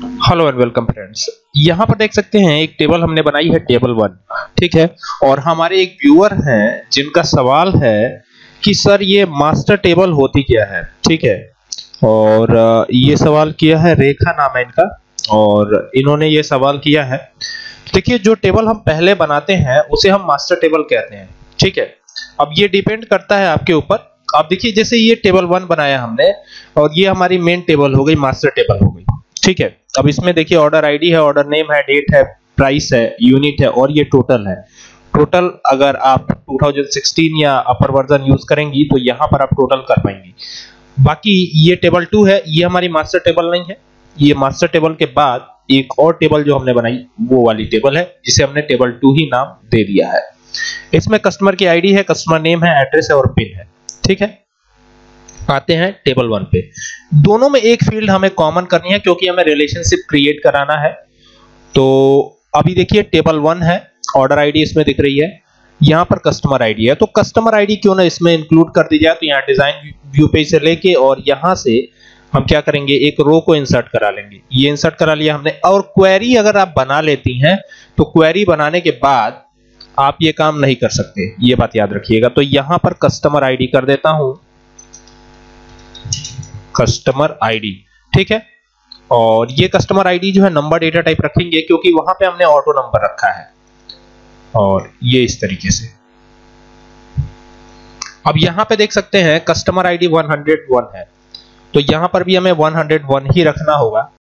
Hello and welcome friends. यहाँ पर देख सकते हैं एक टेबल हमने बनाई है, टेबल 1। ठीक है। और हमारे एक व्यूअर हैं जिनका सवाल है कि सर ये मास्टर टेबल होती क्या है। ठीक है। और ये सवाल किया है, रेखा नाम है इनका, और इन्होंने ये सवाल किया है। देखिए, जो टेबल हम पहले बनाते हैं उसे हम मास्टर टेबल कहते हैं। ठीक है। अब ये डिपेंड करता है आपके ऊपर। आप देखिए, जैसे ये टेबल 1 बनाया हमने और ये हमारी मेन टेबल हो गई, मास्टर टेबल हो गई। ठीक है। अब इसमें देखिए ऑर्डर आईडी है, ऑर्डर नेम है, डेट है, प्राइस है, यूनिट है और ये टोटल है। टोटल अगर आप 2016 या अपर वर्जन यूज करेंगी तो यहाँ पर आप टोटल कर पाएंगी। बाकी ये टेबल 2 है, ये हमारी मास्टर टेबल नहीं है। ये मास्टर टेबल के बाद एक और टेबल जो हमने बनाई वो वाली टेबल है, जिसे हमने टेबल 2 ही नाम दे दिया है। इसमें कस्टमर की आईडी है, कस्टमर नेम है, एड्रेस है और पिन है। ठीक है। आते हैं टेबल 1 पे। दोनों में एक फील्ड हमें कॉमन करनी है क्योंकि हमें रिलेशनशिप क्रिएट कराना है। तो अभी देखिए टेबल 1 है, ऑर्डर आईडी इसमें दिख रही है, यहां पर कस्टमर आईडी है, तो कस्टमर आईडी क्यों ना इसमें इंक्लूड कर दी जाए। तो यहां डिजाइन व्यू पे से लेके और यहां से हम क्या करेंगे, एक रो को इंसर्ट करा लेंगे। ये इंसर्ट करा लिया हमने। और क्वेरी अगर आप बना लेती हैं तो क्वेरी बनाने के बाद आप ये काम नहीं कर सकते, ये बात याद रखिएगा। तो यहां पर कस्टमर आईडी कर देता हूं, कस्टमर आईडी। ठीक है। और ये कस्टमर आईडी जो है नंबर डेटा टाइप रखेंगे क्योंकि वहां पे हमने ऑटो नंबर रखा है। और ये इस तरीके से। अब यहां पे देख सकते हैं कस्टमर आईडी 101 है, तो यहां पर भी हमें 101 ही रखना होगा।